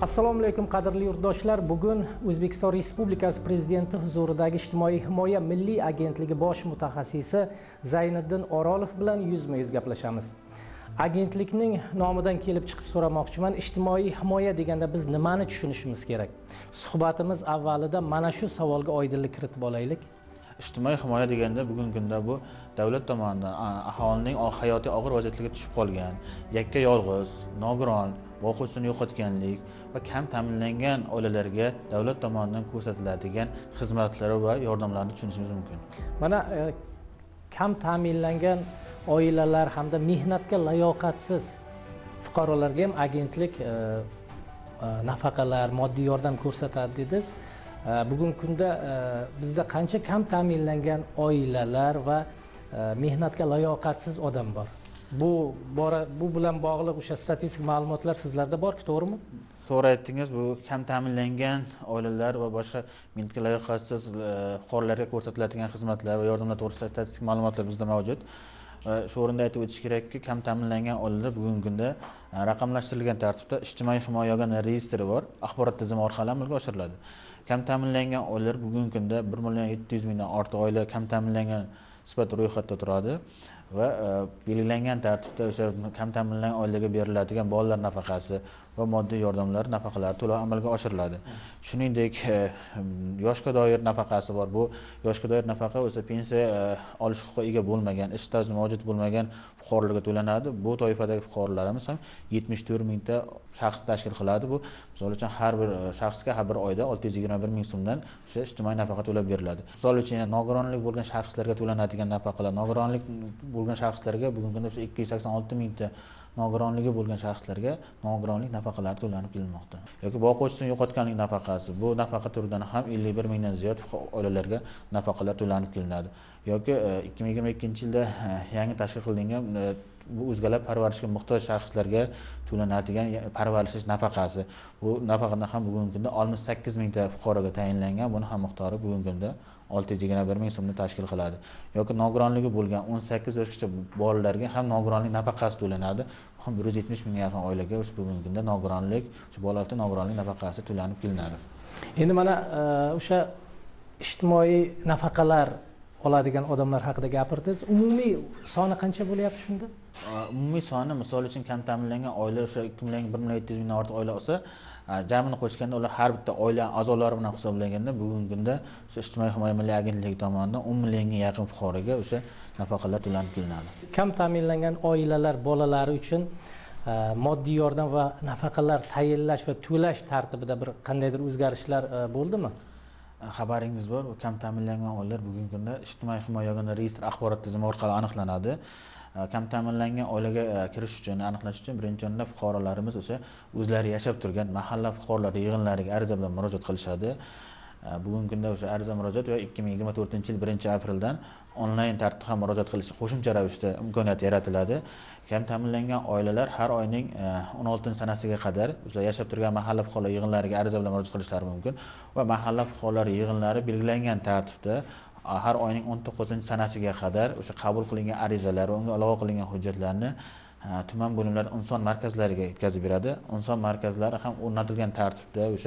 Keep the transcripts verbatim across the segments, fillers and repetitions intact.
Assalomu alaykum qadrli yurtdoshlar. Bugun O'zbekiston Respublikasi Prezidenti huzuridagi Ijtimoiy himoya milliy agentligi bosh mutaxassisi Zayniddin Orolov bilan yuzma-yuz gaplashamiz. Agentlikning nomidan kelib chiqib so'ramoqchiman. Ijtimoiy himoya deganda biz nimani tushunishimiz kerak? Suhbatimiz avvalida mana shu savolga oydinlik kiritib olaylik. Ijtimoiy himoya deganda bugungi kunda bu davlat tomonidan aholining hayotiy og'ir vaziyatlarga tushib qolgan, yakka yolg'iz, nogiron, boquvchisini yo'qotganlik va kam ta'minlangan oilalarga davlat tomonidan ko'rsatiladigan xizmatlar va yordamlarni tushunishimiz mumkin. Mana e, kam ta'minlangan oilalar hamda mehnatga layoqatsiz fuqarolarga ham agentlik e, e, nafaqalar, moddiy yordam ko'rsatadi dedingiz. Bugungi kunda bizda qancha kam ta'minlangan oilalar va mehnatga layoqatsiz odam bor? Bu bora bu bilan bog'liq o'sha statistik ma'lumotlar sizlarda bor-ku, to'g'rimi? To'g'ri aytdingiz. Bu kam ta'minlangan oilalar va boshqa mehnatga layoqatsiz fuqarolarga ko'rsatiladigan xizmatlar va yordamlar to'g'risida statistik ma'lumotlar bizda mavjud. Shu o'rinda aytib o'tish kerakki, kam ta'minlangan oilalar bugungi kunda raqamlashtirilgan tartibda ijtimoiy himoya yagona reyestri bor, axborot tizimi orqali amalga oshiriladi. Kam ta'minlangan oilalar bugungi kunda bir million yetti yuz mingdan ortiq oila kam ta'minlangan sifatida ro'yxatda turadi va belgilangan tartibda o'sha kam ta'minlangan oilaga beriladigan bolalar nafaqasi va moddiy yordamlar nafaqalari to'liq amalga oshiriladi. Shuningdek, yoshga doir nafaqasi bor. Bu yoshga doir nafaqa o'sha pensiya olish huquqiga ega bo'lmagan, ish staji mavjud bo'lmagan fuqarolarga to'lanadi. Bu toifadagi fuqarolarimiz ham yetmish to'rt mingta shaxs tashkil qiladi. Bu misol uchun har bir shaxsga har bir oyda olti yuz yigirma bir ming so'mdan o'sha ijtimoiy nafaqa to'lab beriladi. Misol uchun nogironlik bo'lgan shaxslarga to'lanadigan nafaqalar, nogironlik bo'lgan shaxslarga bugungi kunda o'sha ikki yuz sakson olti mingta nogironligi bo'lgan shaxslarga nogironlik nafaqalari to'lanib kelinmoqda. Yoki boquvchisini yo'qotganlik nafaqasi, bu nafaqa turidan ham ellik bir mingdan ziyod oilalarga nafaqalar to'lanib kelinadi. Yoki ikki ming yigirma ikkinchi yilda yangi tashkil qilingan bu o'zgalar parvarishga muhtoj shaxslarga to'lanadigan parvarishlash nafaqasi. Bu nafaqadan ham bugungi kunda oltmish sakkiz mingta fuqaroga tayinlangan. Buni ham miqdori bugungi kunda olti yuz yigirma bir ming so'mni tashkil qiladi. Yoki nogironligi bo'lgan o'n sakkiz yoshgacha bolalarga ham nogironlik nafaqasi to'lanadi. Ham bir yuz yetmish mingga yaqin oilaga o'sha bugungi kunda nogironlik, o'sha bolalarga nogironlik nafaqasi to'lanib kelinadi. Endi mana o'sha ijtimoiy nafaqalar oladigan odamlar haqida gapirdingiz. Umumiy soni qancha bo'lyapti shunda? Umumiy soni, misol uchun kam ta'minlangan oila o'sha ikki million bir million yetti yuz mingdan ortiq oila olsa, jamini qo'shganda ular har bitta oila a'zolari bilan hisoblaganda bugungi kunda o'sha ijtimoiy himoya milliy agentligi tomonidan o'n millionga yaqin fuqaroga o'sha nafaqalar to'lanib kelinadi. Kam ta'minlangan oilalar bolalari uchun moddiy yordam va nafaqalar tayinlash va to'lash tartibida bir qandaydir o'zgarishlar bo'ldimi? Xabaringiz bor, kam ta'minlangan oilalar bugungi kunda ijtimoiy himoya yagona reyestr axborot tizimi orqali aniqlanadi. Kam ta'minlangan oilaga kirish uchun, aniqlash uchun birinchi o'rinda fuqarolarimiz o'sha o'zlari yashab turgan mahalla fuqarolar yig'inlariga ariza bilan murojaat qilishadi. Bugungi kunda o'sha ariza murojaat va ikki ming yigirma to'rtinchi yil birinchi apreldan onlayn tartibda ham murojaat qilish qo'shimcha ravishda imkoniyat yaratiladi. Kam ta'minlangan oilalar har oyning o'n oltinchi sanasiga qadar o'sha yashab turgan mahalla fuqarolar yig'inlariga ariza bilan murojaat qilishlari mumkin va mahalla fuqarolar yig'inlari belgilangan tartibda har oyning o'n to'qqizinchi sanasiga qadar o'sha qabul qilingan arizalar va unga ilova qilingan hujjatlarni tuman bo'limlari inson markazlariga yetkazib beradi. Inson markazlari ham o'rnatilgan tartibda o'sha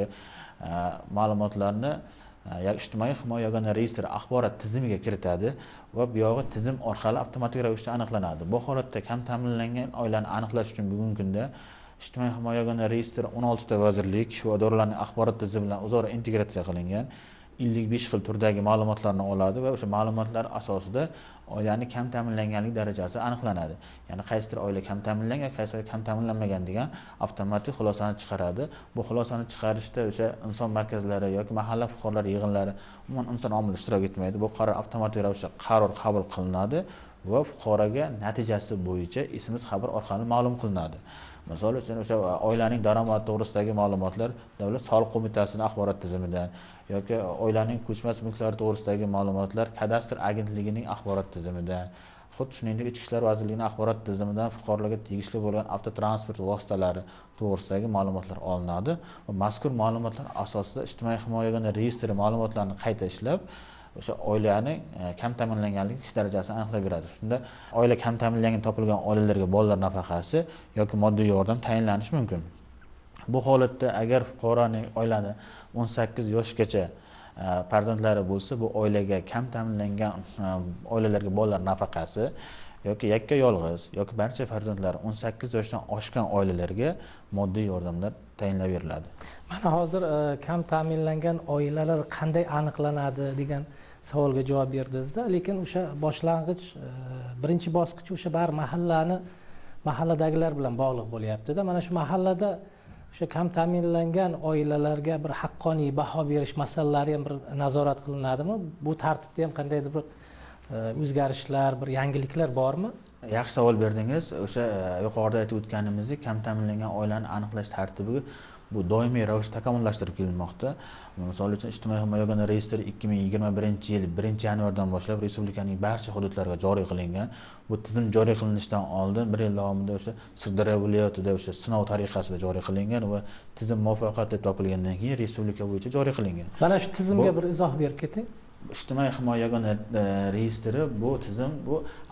ma'lumotlarni ijtimoiy himoya yagona reyestr axborot tizimiga kiritadi va bu yog'i tizim orqali avtomatik ravishda aniqlanadi. Bu holatda kam ta'minlangan oilani aniqlash uchun bugungi kunda ijtimoiy himoya yagona reyestr o'n oltita vazirlik va idoralarning axborot tizimi bilan o'zaro integratsiya qilingan. ellik besh xil turdagi ma'lumotlarni oladi va o'sha ma'lumotlar asosida oilaning kam ta'minlanganlik darajasi aniqlanadi. Ya'ni qaysidir oila kam ta'minlangan, qaysidir kam ta'minlanmagan degan avtomatik xulosani chiqaradi. Bu xulosani chiqarishda o'sha inson markazlari yoki mahalla fuqarolar yig'inlari umuman inson omili ishtirok etmaydi. Bu qaror avtomatik ravishda qaror qabul qilinadi va fuqaroga natijasi bo'yicha ismiz xabar orqali ma'lum qilinadi. Misol uchun o'sha oilaning daromadi to'g'risidagi ma'lumotlar Davlat soliq qo'mitasining axborot tizimidan yoki oilaning ko'chmas mulklari to'g'risidagi ma'lumotlar kadastr agentligining axborot tizimidan, xuddi shuningdek Ichki ishlar vazirligining axborot tizimidan fuqarolarga tegishli bo'lgan avtotransport vositalari to'g'risidagi ma'lumotlar olinadi va mazkur ma'lumotlar asosida ijtimoiy himoya yagona reyestri ma'lumotlarini qayta ishlab o'sha oilaning kam ta'minlanganlik darajasini aniqlab beradi. Shunda oila kam ta'minlangan topilgan oilalarga bolalar nafaqasi yoki moddiy yordam tayinlanishi mumkin. Bu holatda agar fuqaroning oilani o'n sakkiz yoshgacha farzandlari bo'lsa, bu oilaga kam ta'minlangan oilalarga bolalar nafaqasi yoki yakka yolg'iz yoki barcha farzandlari o'n sakkiz yoshdan oshgan oilalarga moddiy yordamlar tayinlab beriladi. Mana hozir kam ta'minlangan oilalar qanday aniqlanadi degan savolga javob berdingizda, lekin o'sha boshlang'ich birinchi bosqich o'sha bar mahallani mahalladagilar bilan bog'liq bo'lyapti-da. Mana shu mahallada o'sha kam ta'minlangan oilalarga bir haqqoniy baho berish masalalari ham bir nazorat qilinadimi? Bu tartibda ham qandaydir bir o'zgarishlar, bir yangiliklar bormi? Yaxshi savol berdingiz. O'sha yuqorida aytib o'tganimizdek, kam ta'minlangan oilani aniqlash tartibi bu doimiy ravishda takomillashtirib kelinmoqda. Misol uchun ijtimoiy himoya yagona reyestri ikki ming yigirma birinchi yil birinchi yanvardan boshlab respublikaning barcha hududlariga joriy qilingan. Bu tizim joriy qilinishidan oldin bir yil davomida o'sha Sirdaryo viloyatida o'sha sinov tariqasida joriy qilingan va tizim muvaffaqiyatli topilgandan keyin respublika bo'yicha joriy qilingan. Mana shu tizimga bir izoh berib keting. Ijtimoiy himoya yagona reyestri bu tizim bu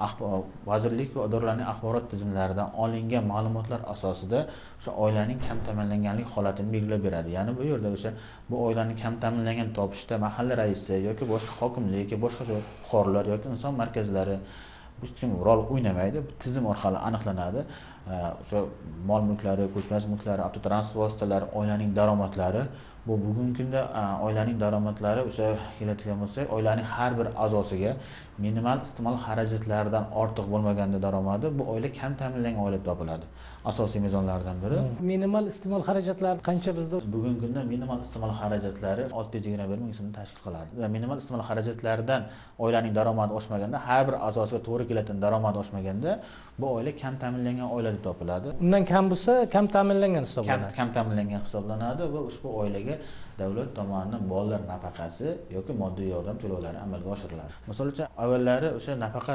vazirlik va idoralarning axborot tizimlaridan olingan ma'lumotlar asosida o'sha oilaning kam ta'minlanganlik holatini belgilab beradi. Ya'ni bu yerda o'sha bu oilaning kam ta'minlangan topishda mahalla raisi yoki boshqa hokimlik yoki boshqa fuqarolar yoki inson markazlari hech kim rol o'ynamaydi. Bu tizim orqali aniqlanadi. O'sha mol mulklari, ko'chmas mulklari, avtotransport vositalari, oilaning daromadlari bu bugungi kunda oilaning daromadlari o'sha keladigan bo'lsak, oilaning har bir a'zosiga minimal iste'mol xarajatlaridan ortiq bo'lmaganda daromadi bu oila kam ta'minlangan oila topiladi. Asosiy mezonlardan biri. Minimal iste'mol xarajatlari qancha bizda? Bugungi kunda minimal iste'mol xarajatlari olti yuz yigirma bir ming so'mni tashkil qiladi. Minimal iste'mol xarajatlaridan oilaning daromadi oshmaganda, har bir a'zosiga to'g'ri keladigan daromadi oshmaganda bu oila kam ta'minlangan oila deb topiladi. Undan kam bo'lsa, kam ta'minlangan hisoblanadi. Kam ta'minlangan hisoblanadi va ushbu oilaga davlat tomonidan bolalar nafaqasi yoki moddiy yordam to'lovlari amalga oshiriladi. Misol uchun avvallari o'sha nafaqa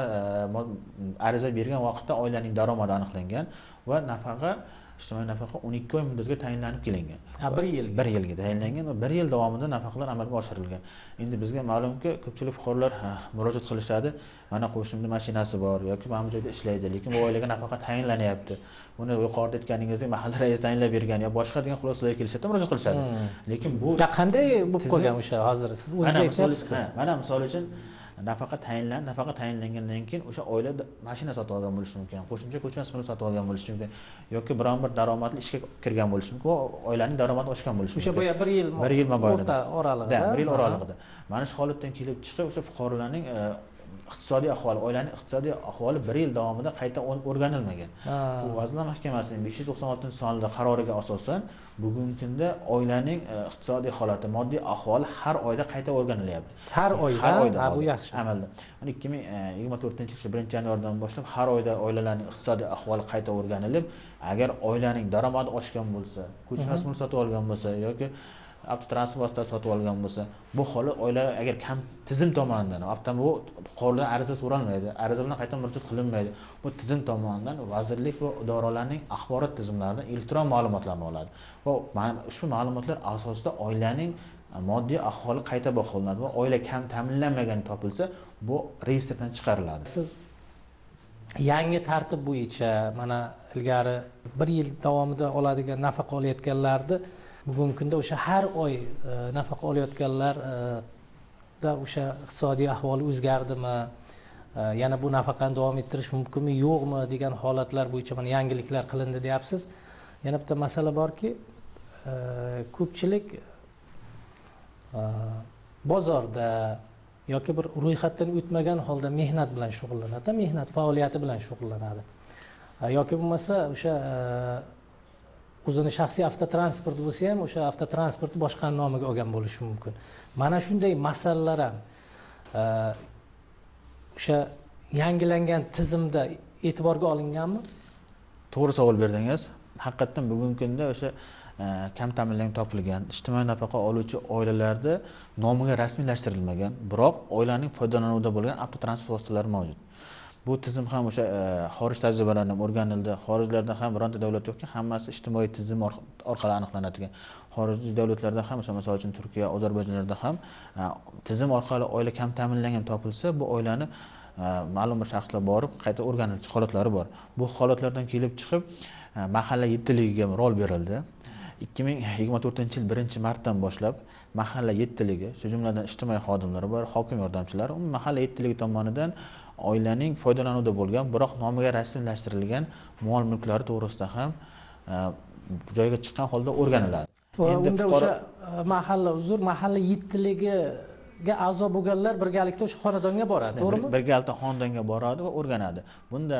ariza bergan vaqtda oilaning daromadi aniqlangan va nafaqa ijtimoiy nafaqa o'n ikki oy muddatga tayinlanib kelingan. Ha, bir yil. bir yilga tayinlangan va bir yil davomida nafaqalar amalga oshirilgan. Endi bizga ma'lumki, ko'pchilik fuqarolar murojaat qilishadi. Mana qo'shnimda mashinasi bor yoki mana bu joyda ishlaydi, lekin bu oilaga nafaqa tayinlanyapti. Buni yuqorida aytganingizdek mahalla raisi tayinlab bergan yo boshqa degan xulosalarga kelishadi, murojaat qilishadi. Lekin bu qanday bo'lib qolgan o'sha hozir siz o'zingiz aytyapsiz-ku. Mana misol uchun nafaqa tayinlan, nafaqa tayinlangandan keyin o'sha oila mashina sotib olgan bo'lishi mumkin, qo'shimcha ko'chmas mulk sotib olgan bo'lishi mumkin yoki biron bir daromadli ishga kirgan bo'lishi mumkin, oilaning daromadi oshgan bo'lishi mumkin. O'sha boya bir yil bir yil mobaynida oralig'ida. bir yil oralig'ida. Mana shu holatdan kelib chiqib o'sha fuqarolarning iqtisodiy ahvoli, oilaning iqtisodiy ahvoli bir yil davomida qayta o'rganilmagan. Bu Vazirlar Mahkamasining besh yuz to'qson oltinchi sonli qaroriga asosan bugungi kunda oilaning iqtisodiy holati, moddiy ahvoli har oyda qayta o'rganilyapti. Har oyda, har oyda bu yaxshi. Amalda. ikki ming yigirma to'rtinchi yil birinchi yanvardan boshlab har oyda oilalarning iqtisodiy ahvoli qayta o'rganilib, agar oilaning daromadi oshgan bo'lsa, ko'chmas mulk sotib olgan bo'lsa yoki avtotransport vositasini sotib olgan bo'lsa, bu holat oila agar kam tizim tomonidan, avtom bu fuqarolardan ariza so'ralmaydi, ariza bilan qayta murojaat qilinmaydi. Bu tizim tomonidan vazirlik va idoralarning axborot tizimlaridan elektron ma'lumotlarni oladi. Va ushbu ma'lumotlar asosida oilaning moddiy ahvoli qayta baholanadi va oila kam ta'minlanmagan topilsa, bu reyestrdan chiqariladi. Siz yangi tartib bo'yicha mana ilgari bir yil davomida oladigan nafaqa olayotganlarni bugungi kunda o'sha har oy nafaqa olayotganlarda o'sha iqtisodiy ahvoli o'zgardimi, yana bu nafaqani davom ettirish mumkinmi yo'qmi degan holatlar bo'yicha mana yangiliklar qilindi deyapsiz. Yana bitta masala borki, ko'pchilik bozorda yoki bir ro'yxatdan o'tmagan holda mehnat bilan shug'ullanadi, mehnat faoliyati bilan shug'ullanadi. Yoki bo'lmasa o'sha o'zini shaxsiy avtotransport bo'lsa ham o'sha avtotransportni boshqaning nomiga olgan bo'lishi mumkin. Mana shunday masalalar ham o'sha yangilangan tizimda e'tiborga olinganmi? To'g'ri savol berdingiz. Haqiqatan bugungi kunda o'sha kam ta'minlangan topilgan ijtimoiy nafaqa oluvchi oilalarda nomiga rasmiylashtirilmagan, biroq oilaning foydalanuvida bo'lgan avtotransport vositalari mavjud. Bu tizim ham o'sha xorij tajribalaridan o'rganildi. Xorijlarda ham bironta davlat yo'qki, hammasi ijtimoiy tizim orqali aniqlanadigan. Xorijiy davlatlarda ham, o'sha masalan uchun Turkiya, Ozarbayjonlarda ham tizim orqali oila kam ta'minlangan topilsa, bu oilani ma'lum bir shaxslar borib qayta o'rganilish holatlari bor. Bu holatlardan kelib chiqib mahalla yettiligiga rol berildi. ikki ming yigirma to'rtinchi yil birinchi martdan boshlab mahalla yettiligi, shu jumladan ijtimoiy xodimlari bor, hokim yordamchilari, umuman mahalla yettiligi tomonidan oilaning foydalanuvida bo'lgan, biroq nomiga rasmiylashtirilgan mol mulklari to'g'risida ham joyiga chiqqan holda o'rganiladi. Unda o'sha mahalla uzr, mahalla yettiligiga a'zo bo'lganlar birgalikda o'sha xonadonga boradi, to'g'rimi? Birgalikda xonadonga boradi va o'rganadi. Bunda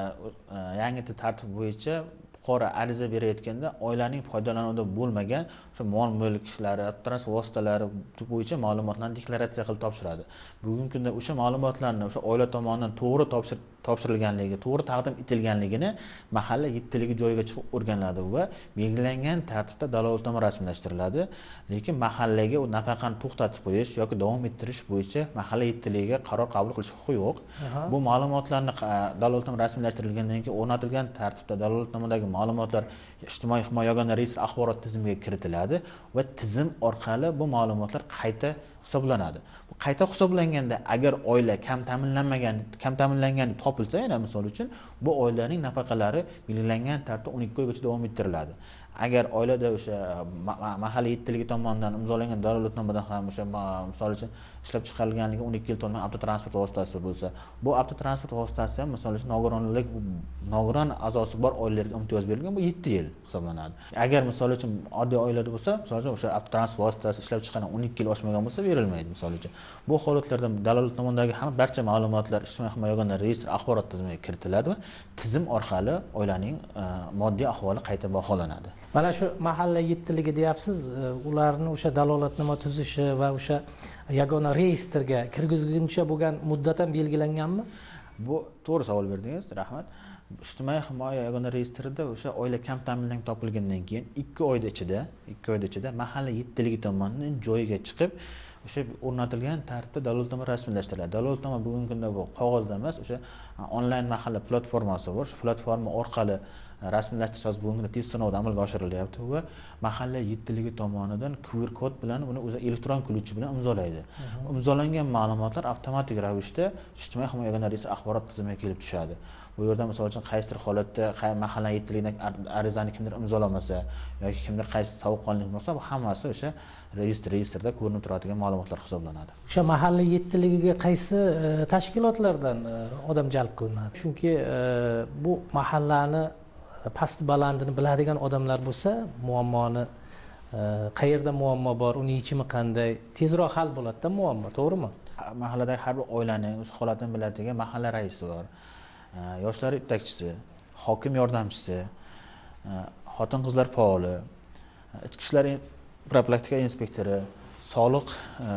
yangi tartib bo'yicha fuqaro ariza berayotganda oilaning foydalanuvida bo'lmagan o'sha mol mulklari, transport vositalari bo'yicha ma'lumotlarni deklaratsiya qilib topshiradi. Bugungi kunda o'sha ma'lumotlarni o'sha oila tomonidan to'g'ri topshirilganligi, to'g'ri taqdim etilganligini mahalla yettiligi joyiga chiqib o'rganiladi va belgilangan tartibda dalolatnoma rasmiylashtiriladi. Lekin mahallaga u nafaqani to'xtatib qo'yish yoki davom ettirish bo'yicha mahalla yettiligiga qaror qabul qilish huquqi yo'q. Bu ma'lumotlarni dalolatnoma rasmiylashtirilgandan keyin o'rnatilgan tartibda dalolatnomadagi ma'lumotlar ijtimoiy himoya yagona reyestr axborot tizimiga kiritiladi va tizim orqali bu ma'lumotlar qayta hisoblanadi. Bu qayta hisoblanganda agar oila kam ta'minlanmagan, kam ta'minlangan topilsa, yana misol uchun bu oilaning nafaqalari belgilangan tartibda o'n ikki oygacha davom ettiriladi. Agar oilada o'sha mahalla yettiligi tomonidan imzolangan dalolatnomadan ham o'sha misol uchun ishlab chiqarilganligi o'n ikki yil to'lgan avtotransport vositasi bo'lsa, bu avtotransport vositasi ham misol uchun nogironlik nogiron a'zosi bor oilalarga imtiyoz berilgan, bu yetti yil hisoblanadi. Agar misol uchun oddiy oilada bo'lsa, misol uchun o'sha avtotransport vositasi ishlab chiqqandan o'n ikki yil oshmagan bo'lsa berilmaydi misol uchun. Bu holatlarda dalolatnomadagi ham barcha ma'lumotlar ijtimoiy himoya yagona reyestr axborot tizimiga kiritiladi va tizim orqali oilaning moddiy ahvoli qayta baholanadi. Mana shu mahalla yettiligi deyapsiz, ularni o'sha dalolatnoma tuzishi va o'sha yagona reyestrga kirgizguncha bo'lgan muddat ham belgilanganmi? Bu to'g'ri savol berdingiz, rahmat. Ijtimoiy himoya yagona reyestrida o'sha oila kam ta'minlangan topilgandan keyin ikki oyda ichida, ikki oyda ichida mahalla yettiligi tomonidan joyiga chiqib, o'sha o'rnatilgan tartibda dalolatnoma rasmiylashtiriladi. Dalolatnoma bugungi kunda bu qog'ozda emas, o'sha onlayn mahalla platformasi bor. Shu platforma orqali rasmiylashtirish bugungi test sinovida amalga oshirilyapti va mahalla yettiligi tomonidan Q R kod bilan uni o'zi elektron ключ bilan imzolaydi. Imzolangan ma'lumotlar avtomatik ravishda ijtimoiy himoya yagona reyestr axborot tizimiga kelib tushadi. Bu yerda misol uchun qaysidir holatda mahalla yettiligidan arizani kimdir imzolamasa yoki kimdir qaysi sovuqqonlik bo'lsa, bu hammasi o'sha reyestr reyestrda ko'rinib turadigan ma'lumotlar hisoblanadi. O'sha mahalla yettiligiga qaysi tashkilotlardan odam jalb qilinadi? Chunki bu mahallani past balandini biladigan odamlar bo'lsa, muammoni qayerda muammo bor, uni yechimi qanday, tezroq hal bo'ladi-da muammo, to'g'rimi? Mahalladagi har bir oilaning o'z holatini biladigan mahalla raisi bor. Yoshlar yetakchisi, hokim yordamchisi, xotin-qizlar faoli, ichki ishlar profilaktika inspektori, soliq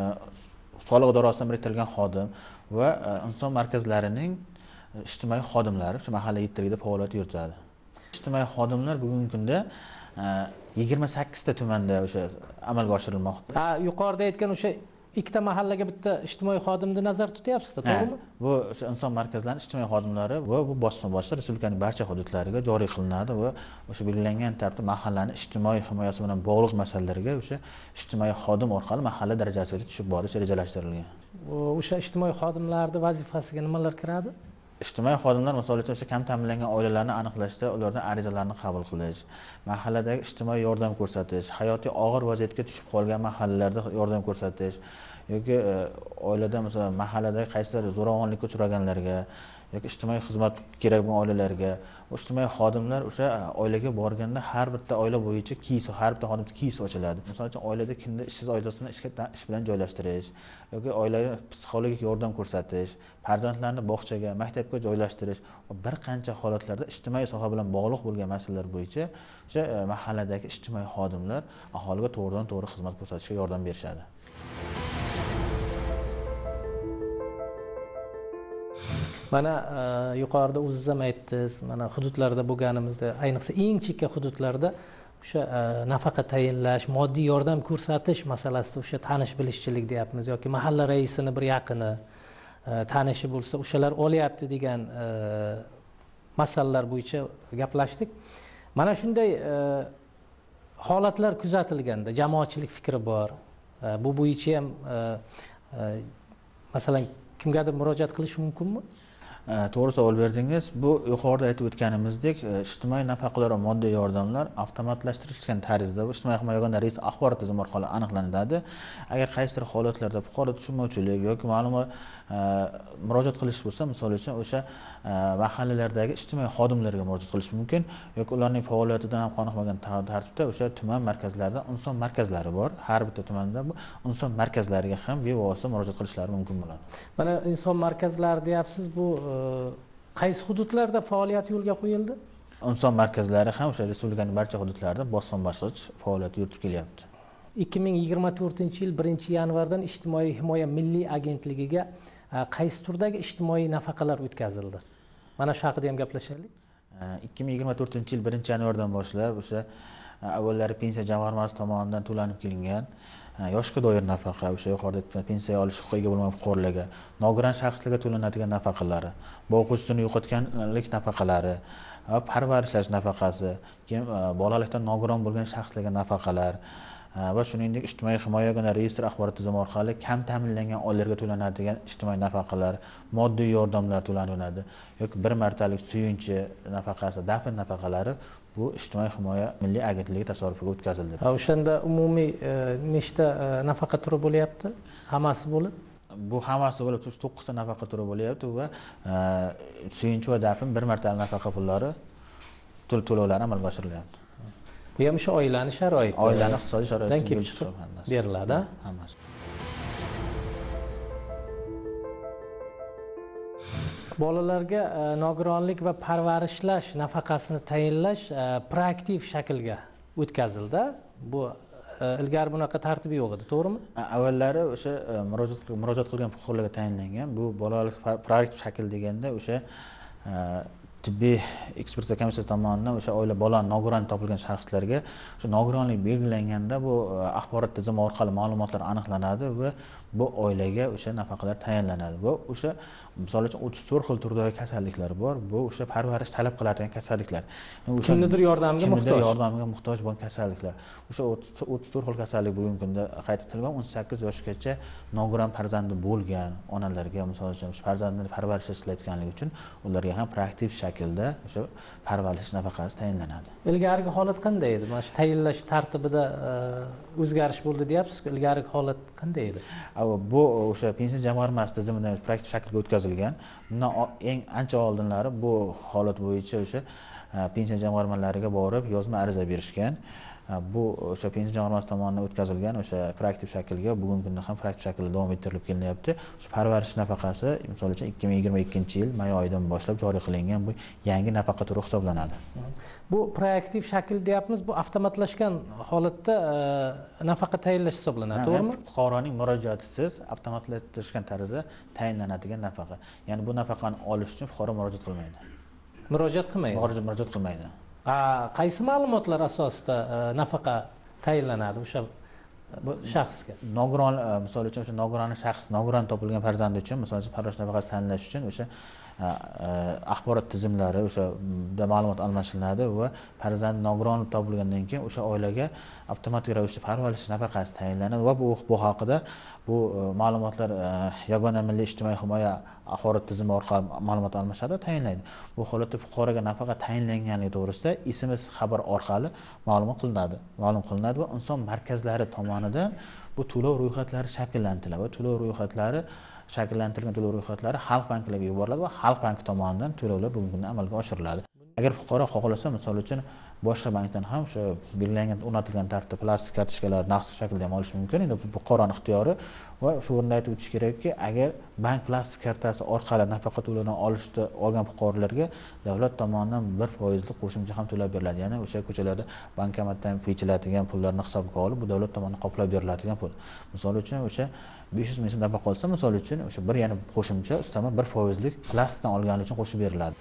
soliq idorasidan biritilgan xodim va inson markazlarining ijtimoiy xodimlari shu mahalla yettiligida faoliyat yuritadi. Ijtimoiy xodimlar bugungi kunda yigirma sakkizta tumanda o'sha amalga oshirilmoqda. Ha, yuqorida aytgan o'sha ikkita mahallaga bitta ijtimoiy xodimni nazarda tutyapsiz-da, to'g'rimi? Bu o'sha inson markazlarining ijtimoiy xodimlari va bu bosma-boshqa respublikaning barcha hududlariga joriy qilinadi va o'sha belgilangan tartibda mahallaning ijtimoiy himoyasi bilan bog'liq masalalarga o'sha ijtimoiy xodim orqali mahalla darajasigacha tushib borish rejalashtirilgan. O'sha ijtimoiy xodimlarning vazifasiga nimalar kiradi? Ijtimoiy xodimlar misol uchun o'sha kam ta'minlangan oilalarni aniqlashda, ulardan arizalarni qabul qilish, mahalladagi ijtimoiy yordam ko'rsatish, hayotiy og'ir vaziyatga tushib qolgan mahallalarda yordam ko'rsatish yoki oilada masalan mahalladagi qaysidir zo'ravonlikka uchraganlarga yoki ijtimoiy xizmat kerak bo'lgan oilalarga ijtimoiy xodimlar o'sha oilaga borganda har bitta oila bo'yicha kiyis, har bitta xodim kiyis ochiladi. Misol uchun oilada kimdir ishsiz oilasini ishga ish bilan joylashtirish yoki oilaga psixologik yordam ko'rsatish, farzandlarni bog'chaga, maktabga joylashtirish va bir qancha holatlarda ijtimoiy soha bilan bog'liq bo'lgan masalalar bo'yicha o'sha mahalladagi ijtimoiy xodimlar aholiga to'g'ridan-to'g'ri xizmat ko'rsatishga yordam berishadi. Mana yuqorida o'zingiz ham aytdingiz, mana hududlarda bo'lganimizda, ayniqsa eng chekka hududlarda o'sha nafaqa tayinlash, moddiy yordam ko'rsatish masalasida o'sha tanish bilishchilik deyapmiz yoki mahalla raisini bir yaqini tanishi bo'lsa, o'shalar olyapti degan masalalar bo'yicha gaplashdik. Mana shunday holatlar kuzatilganda jamoatchilik fikri bor. Bu bo'yicha ham masalan kimgadir murojaat qilish mumkinmi? To'g'ri savol berdingiz. Bu yuqorida aytib o'tganimizdek, ijtimoiy nafaqalar va moddiy yordamlar avtomatlashtirilgan tarzda ijtimoiy himoya yagona reestri axborot tizimi orqali aniqlanadi. Agar qaysidir holatlarda fuqaro tushunmovchilik yoki ma'lumot murojaat qilish bo'lsa, misol uchun o'sha mahallalardagi ijtimoiy xodimlarga murojaat qilish mumkin yoki ularning faoliyatidan ham qoniqmagan tartibda o'sha tuman markazlarida inson markazlari bor. Har bitta tumanda bu inson markazlariga ham bevosita murojaat qilishlari mumkin bo'ladi. Mana inson markazlari deyapsiz, bu qaysi hududlarda faoliyat yo'lga qo'yildi? Inson markazlari ham o'sha respublikaning barcha hududlarida bosqin-bosqich faoliyat yuritib kelyapti. ikki ming yigirma to'rtinchi yil birinchi yanvardan ijtimoiy himoya milliy agentligiga qaysi turdagi ijtimoiy nafaqalar o'tkazildi? Mana shu haqida ham gaplashaylik. ikki ming yigirma to'rtinchi yil birinchi yanvardan boshlab o'sha avvallari pensiya jamg'armasi tomonidan to'lanib kelingan yoshga doir nafaqa, o'sha yuqorida aytgan pensiya olish huquqiga ega bo'lmagan fuqarolarga, nogiron shaxslarga to'lanadigan nafaqalari, boquvchisini yo'qotganlik nafaqalari, parvarishlash nafaqasi, keyin bolalikdan nogiron bo'lgan shaxslarga nafaqalar va shuningdek ijtimoiy himoya yagona reestri axborot tizimi orqali kam ta'minlangan oilalarga to'lanadigan ijtimoiy nafaqalar, moddiy yordamlar to'lanadi yoki bir martalik suyunchi nafaqasi, dafn nafaqalari bu ijtimoiy himoya milliy agentligi tasarrufiga o'tkazildi. O'shanda umumiy nechta nafaqa turi bo'lyapti? Hammasi bo'lib? Bu hammasi bo'lib to'qqiz ta nafaqa turi bo'lyapti va suyunchi va dafn bir martalik nafaqa pullari to'lovlari amalga oshirilyapti. Bu ham shu oilaning sharoiti, oilaning iqtisodiy sharoitidan kelib chiqib beriladi. Hammasi. Bolalarga nogironlik va parvarishlash nafaqasini tayinlash proaktiv shaklga o'tkazildi. Bu ilgari bunaqa tartibi yo'q edi, to'g'rimi? Avvallari o'sha murojaat murojaat qilgan fuqarolarga tayinlangan. Bu bolalik proaktiv shakl deganda o'sha tibbiy ekspertiza komissiyasi tomonidan o'sha oila bola nogiron topilgan shaxslarga o'sha nogironlik belgilanganda bu axborot tizimi orqali ma'lumotlar aniqlanadi va bu oilaga o'sha nafaqalar tayinlanadi. Va o'sha misol uchun o'ttiz to'rt xil turdagi kasalliklar bor. Bu o'sha parvarish talab qiladigan kasalliklar. Kimnidir yordamiga muhtoj. Kimnidir yordamiga muhtoj bo'lgan kasalliklar. O'sha o'ttiz to'rt xil kasallik bugungi kunda qayd etilgan o'n sakkiz yoshgacha nogiron farzandi bo'lgan onalarga misol uchun farzandini parvarishlashlayotganligi uchun ularga ham proaktiv shaklda o'sha parvarish nafaqasi tayinlanadi. Ilgarigi holat qanday edi? Mana shu tayinlash tartibida o'zgarish bo'ldi deyapsiz-ku, ilgarigi holat qanday edi? Bu o'sha pensiya jamg'armasi tizimidan proaktiv shaklga o'tkazilgan. Bundan eng ancha oldinlari bu holat bo'yicha o'sha pensiya jamg'armalariga borib yozma ariza berishgan. Bu o'sha pensiya jamg'armasi tomonidan o'tkazilgan o'sha proaktiv shaklga bugungi kunda ham proaktiv shaklda davom ettirilib kelinyapti. O'sha parvarish nafaqasi misol uchun ikki ming yigirma ikkinchi yil may oyidan boshlab joriy qilingan bu yangi nafaqa turi hisoblanadi. Bu proaktiv shakl deyapmiz, bu avtomatlashgan holatda nafaqa tayinlash hisoblanadi, to'g'rimi? Fuqaroning murojaatisiz avtomatlashtirilgan tarzda tayinlanadigan nafaqa. Ya'ni bu nafaqani olish uchun fuqaro murojaat qilmaydi. Murojaat qilmaydi. Murojaat qilmaydi. Qaysi ma'lumotlar asosida nafaqa tayinlanadi o'sha shaxsga? Nogiron, misol uchun o'sha nogiron shaxs, nogiron topilgan farzandi uchun, misol uchun parvarish nafaqasi tayinlash uchun o'sha axborot tizimlari o'sha ma'lumot almashinadi va farzand nogiron topilgandan keyin o'sha oilaga avtomatik ravishda parvarish nafaqasi tayinlanadi va bu bu haqida bu ma'lumotlar yagona milliy ijtimoiy himoya axborot tizimi orqali ma'lumot almashadi, tayinlaydi. Bu holatda fuqaroga nafaqa tayinlanganligi to'g'risida S M S xabar orqali ma'lumot qilinadi. Ma'lum qilinadi va inson markazlari tomonidan bu to'lov ro'yxatlari shakllantiriladi va to'lov ro'yxatlari shakllantirilgan to'lov ro'yxatlari Xalq banklariga yuboriladi va Xalq banki tomonidan to'lovlar bugungi kunda amalga oshiriladi. Agar fuqaro xohlasa, misol uchun boshqa bankdan ham o'sha belgilangan o'rnatilgan tartibda plastik kartochkalar naqd shaklda ham olish mumkin. Endi bu fuqaroning ixtiyori va shu o'rinda aytib o'tish kerakki, agar bank plastik kartasi orqali nafaqa to'lovini olishda olgan fuqarolarga davlat tomonidan bir foizli qo'shimcha ham to'lab beriladi. Ya'ni o'sha ko'chalarda bankomatdan pechiladigan pullarni hisobga olib, bu davlat tomonidan qoplab beriladigan pul. Misol uchun o'sha besh yuz ming so'm nafaqa olsa, misol uchun o'sha bir yana qo'shimcha ustama bir foizlik plastikdan olgani uchun qo'shib beriladi.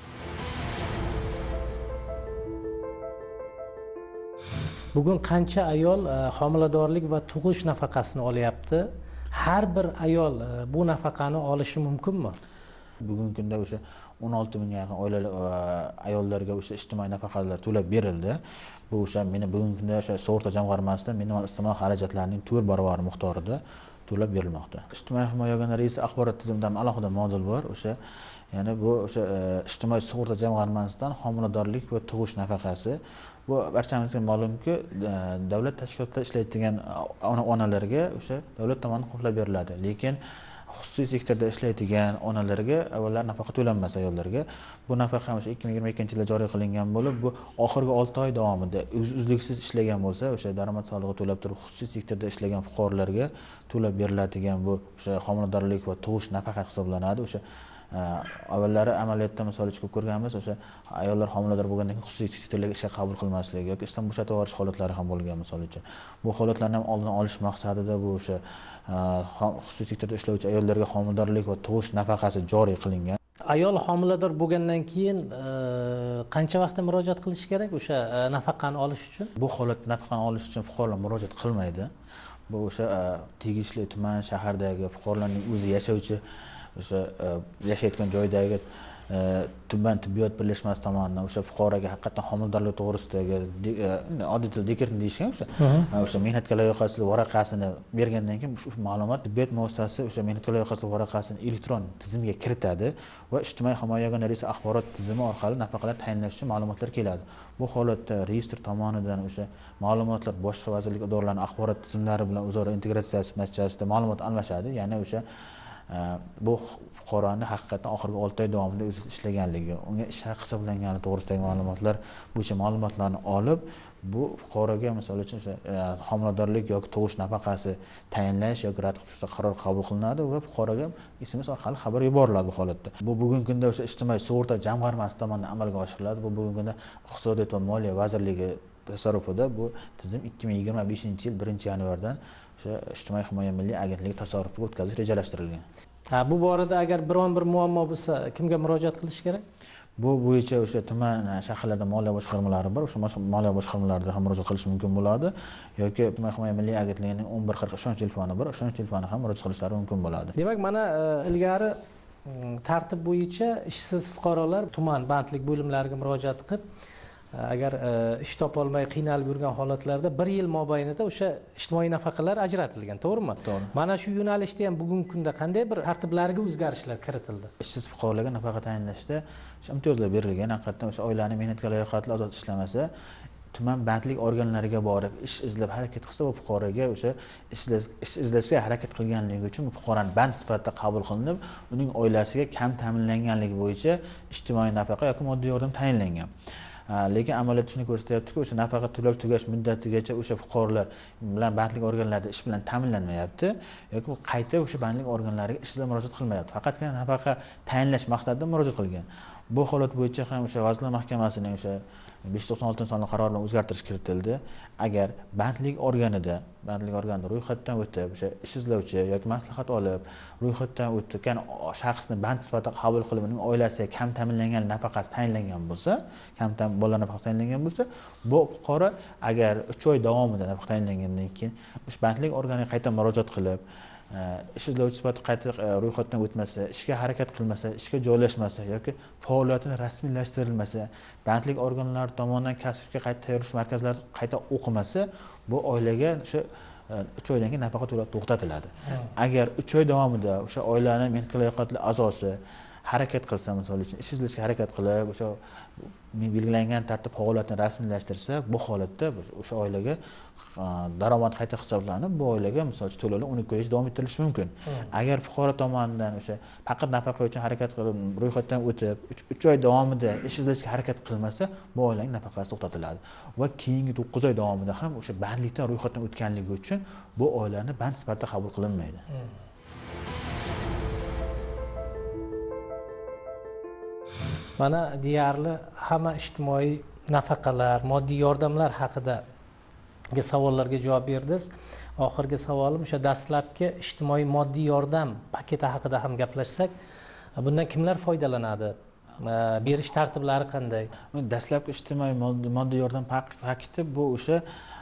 Bugun qancha ayol homiladorlik va tug'ish nafaqasini olyapti? Har bir ayol bu nafaqani olishi mumkinmi? Bugungi kunda o'sha o'n olti mingga yaqin oilalar ayollarga o'sha ijtimoiy nafaqalar to'lab berildi. Bu o'sha meni bugungi kunda o'sha sug'urta jamg'armasida minimal iste'mol xarajatlarining to'rt barobar miqdorida to'lab berilmoqda. Ijtimoiy himoya yagona reyestri axborot tizimidan alohida modul bor. O'sha ya'ni bu o'sha ijtimoiy sug'urta jamg'armasidan homiladorlik va tug'ish nafaqasi. Bu barchamizga ma'lumki, davlat tashkilotida ishlaydigan onalarga o'sha davlat tomonidan qoplab beriladi. Lekin xususiy sektorda ishlaydigan onalarga avvallar nafaqa to'lanmas ayollarga. Bu nafaqa o'sha ikki ming yigirma ikkinchi yilda joriy qilingan bo'lib, bu oxirgi olti oy davomida uzluksiz ishlagan bo'lsa, o'sha daromad solig'i to'lab turib, xususiy sektorda ishlagan fuqarolarga to'lab beriladigan bu o'sha homiladorlik va tug'ish nafaqa hisoblanadi. O'sha avvallari amaliyotda misol uchun ko'p ko'rganmiz, o'sha ayollar homilador bo'lgandan keyin xususiy sektorlarga ishga qabul qilmasligi yoki ishdan bo'shatib yuborish holatlari ham bo'lgan misol uchun. Bu holatlarni ham oldini olish maqsadida bu o'sha xususiy sektorda ishlovchi ayollarga homiladorlik va tug'ish nafaqasi joriy qilingan. Ayol homilador bo'lgandan keyin qancha vaqtda murojaat qilish kerak o'sha nafaqani olish uchun? Bu holat nafaqani olish uchun fuqarolar murojaat qilmaydi. Bu o'sha tegishli tuman, shahardagi fuqarolarning o'zi yashovchi o'sha yashayotgan joydagi tuman tibbiyot birlashmasi tomonidan o'sha fuqaroga haqiqatan homiladorlik to'g'risidagi oddiy tilda dekretni deyishgan o'sha o'sha mehnatga layoqatsizlik varaqasini bergandan keyin shu ma'lumot tibbiyot muassasasi o'sha mehnatga layoqatsizlik varaqasini elektron tizimga kiritadi va ijtimoiy himoya yagona reyestri axborot tizimi orqali nafaqalar tayinlash uchun ma'lumotlar keladi. Bu holatda reyestr tomonidan o'sha ma'lumotlar boshqa vazirlik idoralarining axborot tizimlari bilan o'zaro integratsiyasi natijasida ma'lumot almashadi. Ya'ni o'sha bu fuqaroni haqiqatan oxirgi olti oy davomida o'zi ishlaganligi, unga ish haqi hisoblangani to'g'risidagi ma'lumotlar bo'yicha ma'lumotlarni olib, bu fuqaroga misol uchun o'sha homiladorlik yoki tug'ish nafaqasi tayinlash yoki rad qilish qaror qabul qilinadi va fuqaroga S M S orqali xabar yuboriladi bu holatda. Bu bugungi kunda o'sha ijtimoiy sug'urta jamg'armasi tomonidan amalga oshiriladi. Bu bugungi kunda Iqtisodiyot va moliya vazirligi tasarrufida bu tizim ikki ming yigirma beshinchi yil birinchi yanvardan o'sha ijtimoiy himoya milliy agentligi tasarrufiga o'tkazish rejalashtirilgan. Ha, bu borada agar biron bir muammo bo'lsa, kimga murojaat qilish kerak? Bu bo'yicha o'sha tuman shaharlarda moliya boshqarmalari bor. O'sha moliya boshqarmalarida ham murojaat qilish mumkin bo'ladi yoki ijtimoiy himoya milliy agentligining o'n bir qirq ishonch telefoni bor. Ishonch telefoni ham murojaat qilishlari mumkin bo'ladi. Demak, mana ilgari tartib bo'yicha ishsiz fuqarolar tuman bandlik bo'limlariga murojaat qilib, agar ish topolmay qiynalib yurgan holatlarda bir yil mobaynida o'sha ijtimoiy nafaqalar ajratilgan, to'g'rimi? To'g'ri. Mana shu yo'nalishda ham bugungi kunda qanday bir tartiblarga o'zgarishlar kiritildi? Ishsiz fuqarolarga nafaqa tayinlashda o'sha imtiyozlar berilgan. Haqiqatan o'sha oilani mehnatga layoqatli ozod ishlamasa, tuman bandlik organlariga borib ish izlab harakat qilsa, bu fuqaroga o'sha ish izlashga harakat qilganligi uchun bu fuqaroni band sifatida qabul qilinib, uning oilasiga kam ta'minlanganligi bo'yicha ijtimoiy nafaqa yoki moddiy yordam tayinlangan. Lekin amaliyotda shuni ko'rsatyaptiki, o'sha nafaqa to'lov tugash muddatigacha o'sha fuqarolar bilan bandlik organlarida ish bilan ta'minlanmayapti yoki qayta o'sha bandlik organlariga ish izlab murojaat qilmayapti. Faqatgina nafaqa tayinlash maqsadida murojaat qilgan. Bu holat bo'yicha ham o'sha Vazirlar Mahkamasining o'sha besh yuz to'qson oltinchi sonli qarori bilan o'zgartirish kiritildi. Agar bandlik organida, bandlik organida ro'yxatdan o'tib, o'sha ish izlovchi yoki maslahat olib, ro'yxatdan o'tgan shaxsni band sifatida qabul qilib, uning oilasiga kam ta'minlangan nafaqasi tayinlangan bo'lsa, kam bolalar nafaqasi tayinlangan bo'lsa, bu fuqaro agar uch oy davomida nafaqa tayinlangandan keyin o'sha bandlik organiga qayta murojaat qilib, ish izlovchi sifatida qayta ro'yxatdan o'tmasa, ishga harakat qilmasa, ishga joylashmasa yoki faoliyatini rasmiylashtirilmasa, bandlik organlari tomonidan kasbga qayta tayyorlash markazlarida qayta o'qimasa, bu oilaga o'sha uch oydan keyin nafaqa to'lab to'xtatiladi. Agar uch oy davomida o'sha oilaning mehnatga layoqatli a'zosi harakat qilsa, misol uchun ish izlashga harakat qilib, o'sha belgilangan tartib faoliyatini rasmiylashtirsa, bu holatda o'sha oilaga daromad qayta hisoblanib, bu oilaga misol uchun to'lovlar o'n ikki oygacha davom ettirilishi mumkin. Agar fuqaro tomonidan o'sha faqat nafaqa uchun harakat qilib, ro'yxatdan o'tib, uch oy davomida ish izlashga harakat qilmasa, bu oilaning nafaqasi to'xtatiladi. Va keyingi to'qqiz oy davomida ham o'sha bandlikdan ro'yxatdan o'tganligi uchun bu oilani band sifatida qabul qilinmaydi. Mana deyarli hamma ijtimoiy nafaqalar, moddiy yordamlar haqidagi savollarga javob berdingiz. Oxirgi savolim o'sha dastlabki ijtimoiy moddiy yordam paketi haqida ham gaplashsak, bundan kimlar foydalanadi? Berish tartiblari qanday? Dastlabki ijtimoiy moddiy yordam paketi bu o'sha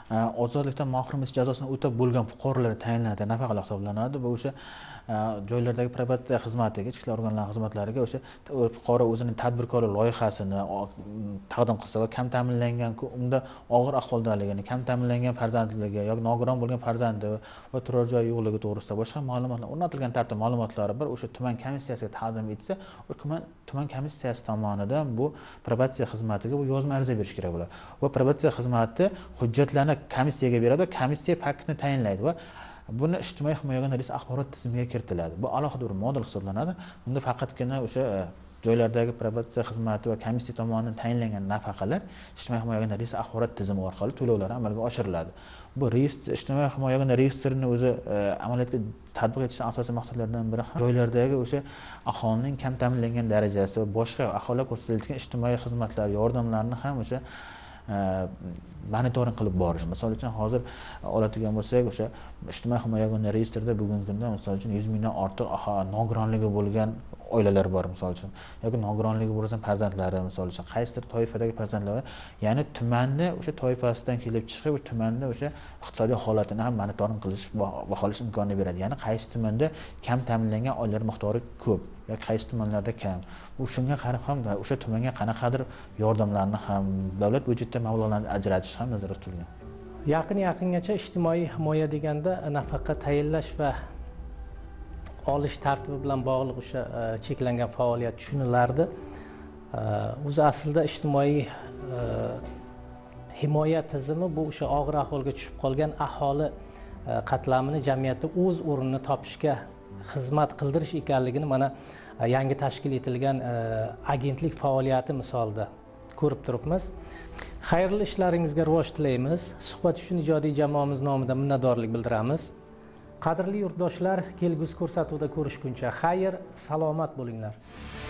ozodlikdan mahrum etish jazosini o'tab bo'lgan fuqarolarga tayinlanadi, nafaqalar hisoblanadi va o'sha joylardagi probatsiya xizmatiga, ichki ishlar organlari xizmatlariga o'sha fuqaro o'zining tadbirkorlik loyihasini taqdim qilsa va kam ta'minlangan, unda og'ir ahvoldaligini, kam ta'minlangan farzandligi yoki nogiron bo'lgan farzandi va turar joy yo'qligi to'g'risida boshqa ma'lumotlar o'rnatilgan tartib ma'lumotlari bir o'sha tuman komissiyasiga taqdim etsa, tuman tuman komissiyasi tomonidan bu probatsiya xizmatiga bu yozma ariza berish kerak bo'ladi. Va probatsiya xizmati hujjatlarni komissiyaga beradi, komissiya faktni tayinlaydi va buni ijtimoiy himoyaga reys axborot tizimiga kiritiladi. Bu alohida bir modul hisoblanadi. Bunda faqatgina o'sha joylardagi probatsiya xizmati va komissiya tomonidan tayinlangan nafaqalar ijtimoiy himoyaga reys axborot tizimi orqali to'lovlar amalga oshiriladi. Bu reyestr ijtimoiy himoyaga reyestrini o'zi amaliyotga tatbiq etishning asosiy maqsadlaridan biri ham joylardagi o'sha aholining kam ta'minlangan darajasi va boshqa aholiga ko'rsatiladigan ijtimoiy xizmatlar, yordamlarni ham o'sha monitoring qilib borish. Misol uchun hozir oladigan bo'lsak, o'sha ijtimoiy himoya reyestrida bugungi kunda misol uchun yuz mingdan ortiq nogironligi bo'lgan oilalar bor misol uchun yoki nogironligi bo'lgan farzandlari misol uchun qaysidir toifadagi farzandlar, ya'ni tumanni o'sha toifasidan kelib chiqib, o'sha tumanni o'sha iqtisodiy holatini ham monitoring qilish, baholash imkonini beradi. Ya'ni qaysi tumanda kam ta'minlangan oilalar miqdori ko'p yoki qaysi tumanlarda kam. Bu shunga qarab ham o'sha tumanga qanaqadir yordamlarni ham davlat byudjetdan mablag'larni ajratish ham nazarda tutilgan. Yaqin yaqingacha ijtimoiy himoya deganda nafaqa tayinlash va olish tartibi bilan bog'liq o'sha cheklangan faoliyat tushunilardi. O'zi aslida ijtimoiy himoya tizimi bu o'sha og'ir ahvolga tushib qolgan aholi qatlamini jamiyatda o'z o'rnini topishga xizmat qildirish ekanligini mana yangi tashkil etilgan agentlik faoliyati misolida ko'rib turibmiz. Xayrli ishlaringizga rivoj tilaymiz. Suhbat uchun ijodiy jamoamiz nomidan minnatdorlik bildiramiz. Qadrli yurtdoshlar, kelgusi ko'rsatuvda ko'rishguncha xayr, salomat bo'linglar.